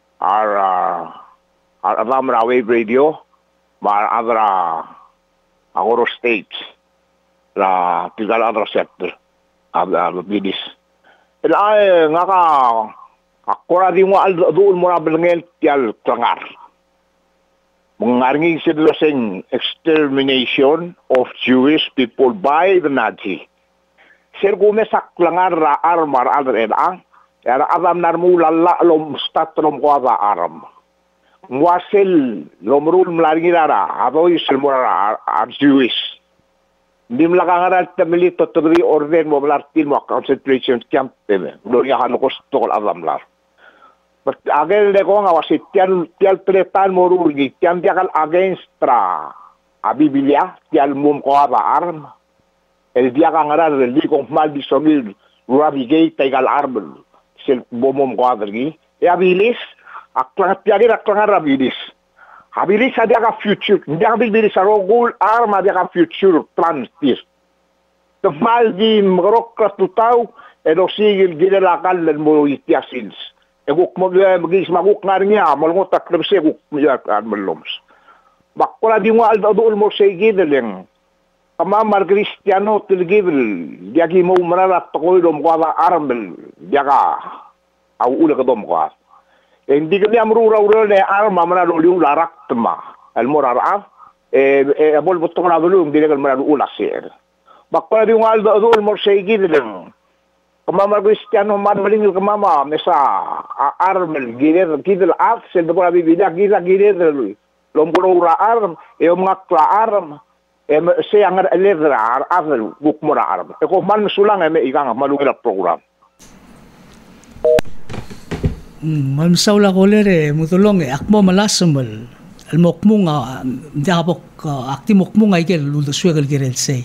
alam ra wave radio ma adra Koror state la tigal adra sector abda bidis. El ay ngaka akora di mo al dul mo abelngel tial klangar. Mengarngi seduloseng extermination of Jewish people by the Nazi. Sergume saklangar ra armar adre ang era adam narmu lalla lom statrom ko ava arm. Muasil lomrul mlaringi ra adoy silmora ar Jewish. Dim lakangara tamili totri orden mo blartil mo concentration camp teme. Gloria hanokos tokol adam lar. But agel de ko nga wasi tial tretan morurgi tiam diakal against tra abibilia tial mum ko ava arm el dia ka ngara li ko mal bisomil rabi gay tegal arm sel bomom ko adergi e abilis aklang tiagi aklang rabilis abilis dia ka future dia abilis rogul arm dia ka future plans tir to mal di mrok tutau e do sigil gilakal mo itiasils Eguk mo magis maguk ngarnya malungo taklem se guk miyak armeloms. Bakula di mo aldul mo se gideleng. Kama mar Cristiano tilgibel diagi mo mararat ko dom ko armel diaga au ula ka dom ko. Hindi kami amrura ne arma mana do liu larak tma. Al morara abol botong na bulung dilegal mana ula ser. Bakula di mo aldul mo se gideleng. Kamama Cristiano malingil kamama mesa armel girer kidel af sel de bola bibida girer lomboro ura arm makla arm se angar elegra arm bukmora arm ko man sulang igang malungil program man saula kolere mutulong akmo malasmel el mokmunga dabok akti mokmunga igel ludo suegel girel sei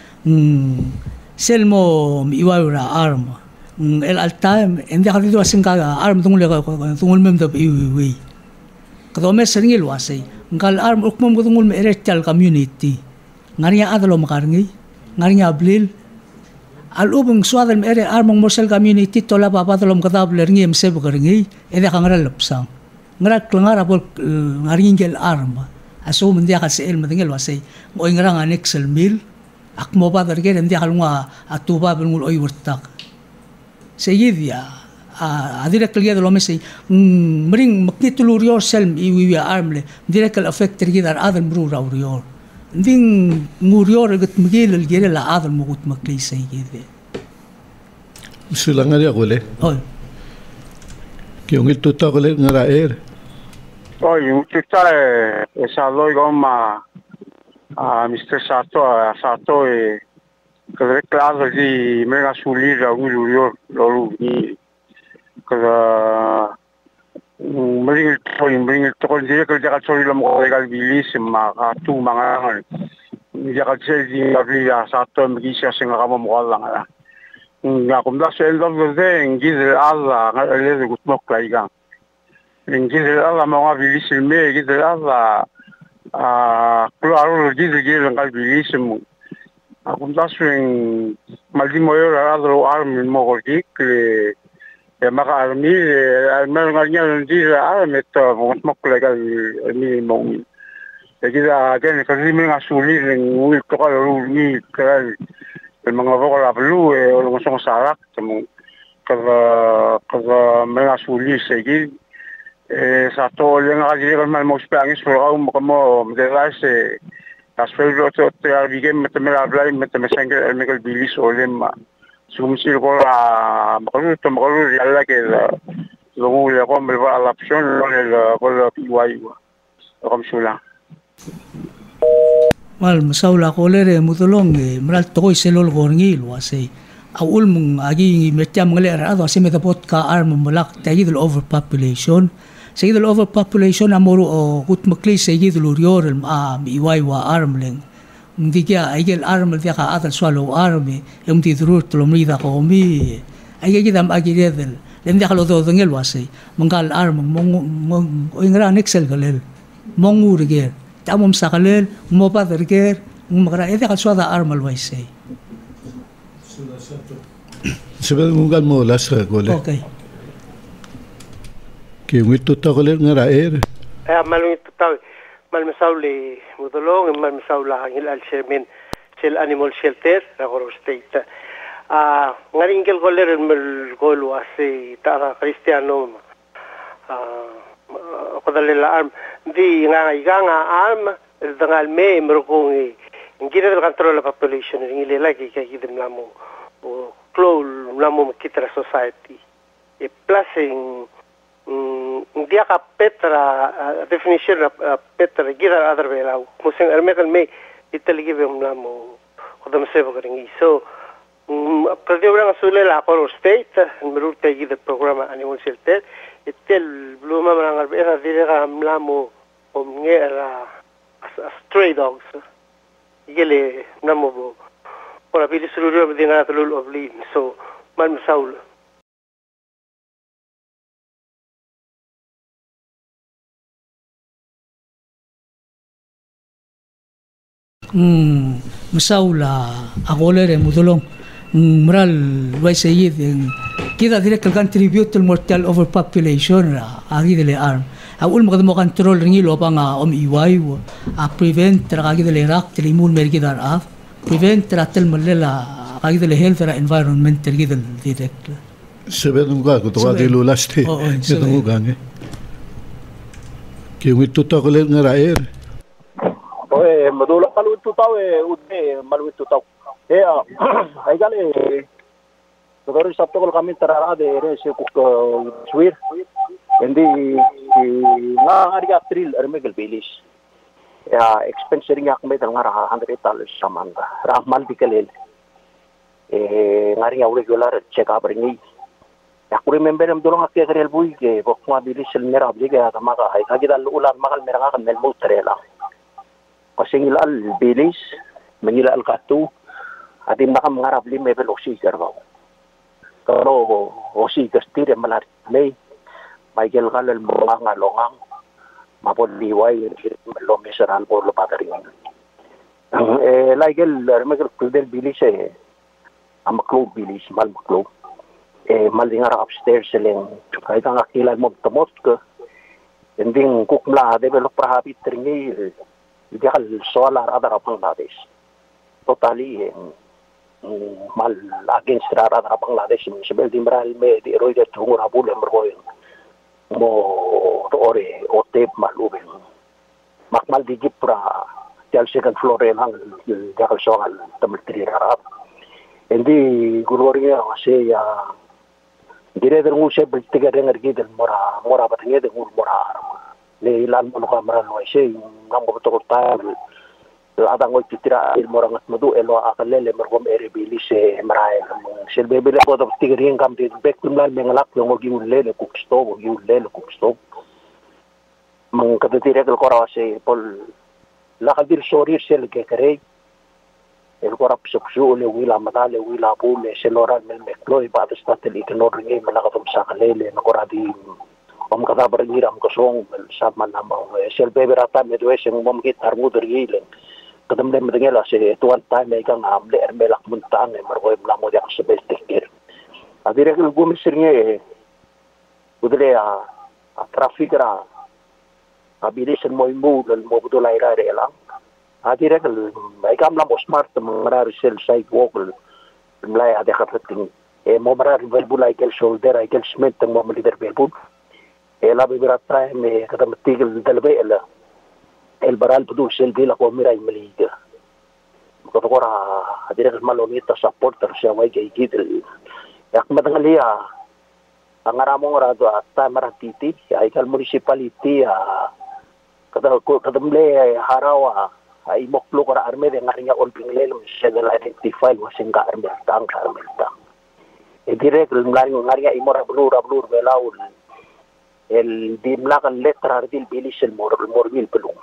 selmo iwaura arm el altaim ende hadido asinga arm tungul mem da iwi kadome seringil wasai ngal arm ukmum tungul me eretal community ngaria adlo makarngi ngaria blil al ubung suadal me ere arm morsel community tola baba tolom kadab lerni em seb karngi ede kangra lapsang ngara klangara bol ngaringel arm aso mendia ka sel medengel wasai mo ngrang anexel mil akmo ba darge ndi halunga atuba bengul oy wurtak seyidia direct liya de lo mesay mring makitulur yourself iwi armle direct affect tergidar adal mru raurior nding murior gat migil gere la adal mugut makli seyide sulanga dia gole oi kiongil tuta gole ngara oi tuta esa loy goma Mr. Sato kada klasa di mega sulira uluyor loru ni kada mring to dia kada sorry lam ko legal bilis ma tu mga dia kada di avia Sato mgisha singa kama mo lang ala nga kumda sel do de ngizil alla ngale gutmok laiga ngizil alla mo bilis me ngizil alla claro gizil ngal bilis mo Aku taswing maldi moyo radro army mogordik maka army merengarnya di army to mok legal ni mong jadi kan kasi mengasuli ng wil to kalau ni kaya mga vokal ablu orang song sarak temu kada mengasuli segi Sato yang lagi kan mau spangis pro mo delas Aspero to bigem metemela blay metemesengel elmegal bilis olem sumsil ko makalu to makalu yalla ke lungu le ko melba option le ko piwai ko sula mal masaula ko le mutulong mral to iselol gorngil wase awul mung agi metyam ngale ado ase metapot ka arm malak tagid overpopulation Sige overpopulation amoro o gut makli sige dulurior iwai wa armling hindi kaya igel arm dia ka atal swallow army yung tidrur tulomrida ko mi ay gidam agiredel lem dia kalau do ngel wasi menggal arm mong ingra nexel galel mongur ger tamom sakalel mo padar ger magra ede kal suada arm alwaisei Sebab mungkin mau lasra gole. okay Que muito tagoler ngara malu itu tahu mal mesauli mudolong mal mesaula hangil al chairman sel animal shelter la Koror state ngaringkel goler mel golu ase ta cristiano kodale la arm di nga arm dangal me merkongi ngira control la population ngile lagi kay gidem lamu close lamu kitra society e placing dia ka petra definition petra gira other way la musing ermekal me italigi bem lamu kodam sebo keringi so perdio orang sule la Koror state menurut tagi the program animal shelter itel bluma manangal era direga lamu omngera stray dogs gele namu bo ora pili suru dina tulul obli so mal masaul masaula agolere mudolong moral waisayid kita direct contribute to mortal overpopulation agi dele arm awul mo control ringi lo pa nga iway prevent tra agi dele rak tilimun mergidar prevent tra tel malela agi dele health ra environment tergi del direct Sebab mungkin tu ada lulaste. Itu mungkin. Que muito tagoler ngara madula malu itu tahu ude malu itu tahu ay gale Koror Sato kalau kami terara de rese kuk swir endi nga ari April ermegel bilis ya expensing yak me dal ngara $100 samanga rahmal dikelel ngari ya regular check up ringi ya ku remember am dolong akya karel bui ke bokma bilis sel merab diga maka ay kagidal ulan makal meranga kan mel mutrela kasing ilal bilis mengilal katu adim nakam ngarap li mebel oksiger baw kalau oksiger tire malar lay Michael kalal mga longang mapod liway lo meseran por lo padaring Michael remegel kudel bilis am club bilis mal club malingar upstairs seleng kahit ang akilan mo tamot ka ending kukmla develop prahabit ringi Dikal solar adara Bangladesh. Totally mal against adara Bangladesh. Sebel dimral me di roida tungur abule mergoy. Mo ore otep maluben. Makmal di gipra jal second floor lang dikal soal tamitri arab. Endi guloriya kasi dire der nguse tiga dengar gidel mora batenge de mora le ilan mo kamera no ay ngambo to ta adang oy titira il morangat madu elo akalele mergom erebili se marae silbe bele ko to tigring kam de back tumlan mengalak yung giulle kuksto mang kaditire ko ra se pol la kadir sorry sel ke kare el korap subsu le wila matale wila pule se loran mel mekloy pa to statel ignor ngi malakatum sa kalele na koradi om kata beringiram kosong sama nama sel beberapa medwes yang memikir harmudur giling kadang dem dengela se tuan time mereka ngamle ermelak muntan mergoy mlamo yang sebestikir adire ke gumi sirnge udre a traffic ra abilisen moimu dan mo betul aira relang adire ke mereka mlamo smart mengarar sel sidewalk mulai ada khatin mo marar verbulai kel shoulder kel smith mo melider belbun ela beberapa me kata metigil dalbe ela el baral pedul sel bila ko mirai meliga ko kora adire malonita supporter siya way gay gidel yak madangalia angaramong rado ata maratiti ay kal municipality kata mle harawa ay moklo kora arme de ngarinya on pinglelo siya dal identify wasing ka arme tang dire ngarinya imora blur belaul el dimlakan letra ardil bilis el mormil pelung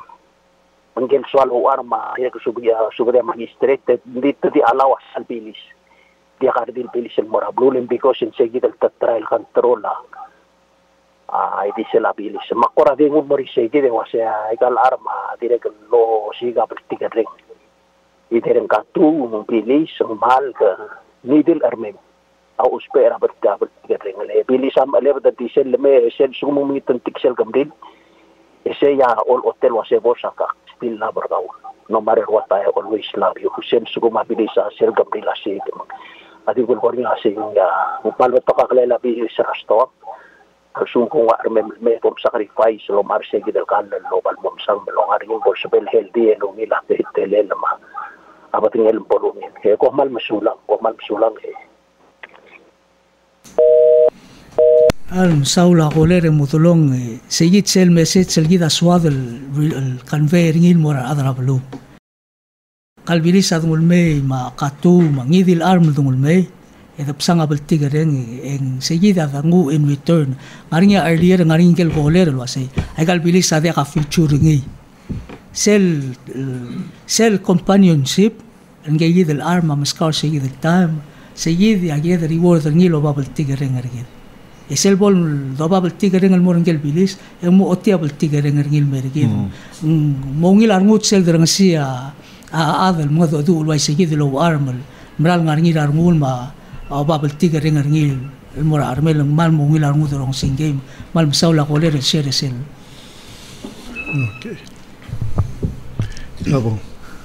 angel soal o arma ya que subia magistrate dito di alawas al bilis dia kardil bilis el morablulim because in segi del trial controla di sela bilis makora dengun mori segi de wase igal arma direk lo siga bertiga ring ideren katu bilis mal ke nidil armem au spera bertiga ring le bilis am le di sel me sel sumu mitan tiksel gamdil ese ya all hotel wase bosaka still na bergau no matter what I always love you sel sumu bilis sel gamdil ase adi gol kornya ase ya upal betok aklela bilis rasto sungkong me pom sacrifice lo marse gidel kan lo bal mom sang lo ngari ngol sebel healthy lo nila tele lama aba tingel volume ke ko mal masulang al saula kolere mutulong seguit sel message sel gida swad el conveyor ngil mora adra blu kalbilis adungul me ma katu mangidil arm dungul me edapsang abal tigareng en seguida dangu in return ngaringa earlier ngaring kel kolere lo ase ay kalbilis ade ka future ngi sel companionship engaged el arma maskar seguid el time seguid aged reward ngi lo babal tigareng arged esel bol do babal tigareng el mor ngel bilis emo otia babal tigareng ngil merged mongil arngut sel derang sia adal modo du lo seguid lo armal mral ngaringi armul ma babal tigareng ngil el mor armel mal mongil arngut rong singem mal saula kolere share sel okay Abo.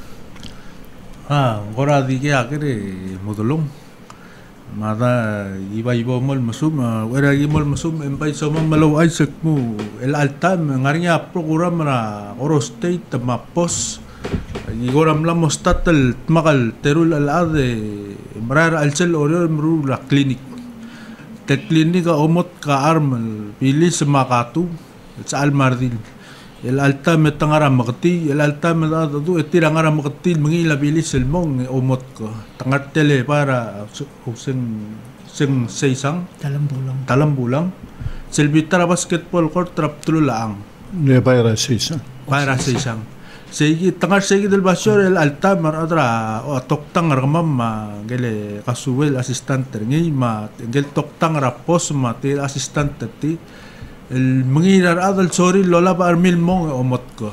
Gora di ke akere modulong. Mada iba mol masum, wera mol masum empai sama malau Isaac mu el altam ngarinya program ra Oro State mapos. Igoram la mostatal makal terul al ade mrar al sel oriol mru la klinik. Te klinika omot ka armal bilis makatu sa almardil. El altam tangara makti el altam da du etirangara makti mangila bilis el mong omot ko tangat tele para seng seisang dalam bulang selbitara basketball court trap tululaang ne para seisang segi tangar segi del basyor el altam adra o toktang ramam gele kasuwel assistant ngi ma gel toktang rapos ma te assistant ti el mengirar adal sorry lola pa armil mong omot ko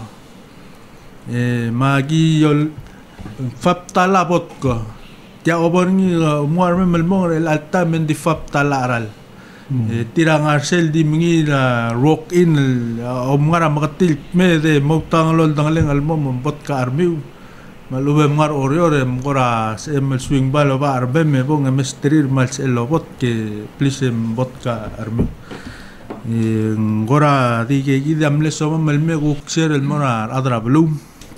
magi yol fap tala bot ko tia obor ngi muar mel mong el alta men di fap tala aral tirang arsel di mengira rock in omngara makatil me de motang lol dangaleng al mom bot ka armiu malube mar oriore mkora em swing ball ba arbe me bong mestrir mal el bot ke please bot ka armiu ngora di ke idam le so melme gukser el morar adra blum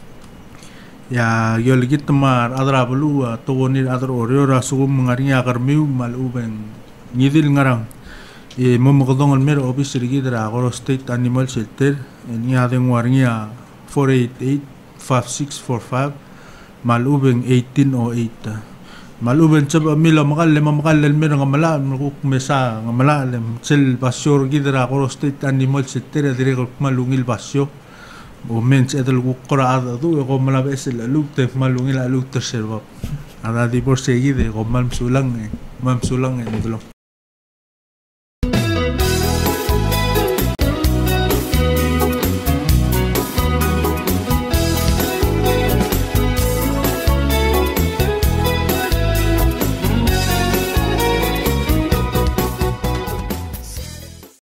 ya yol gitmar adra blu to woni adra oriora sugum ngarinya karmiu maluben ngidil ngarang mom godong el mer office rigidra Oro State Animal Shelter ni adeng warnia 488 5645 maluben 1808 maluben sab mila makal el mer ngamala mukuk mesa ngamala sel basyor gidra Oro State Animal Shelter dire malungil basyo o mens edel gukora ada du ko malabes el lukte malungil aluk terserva ada di por seguide ko mamsulang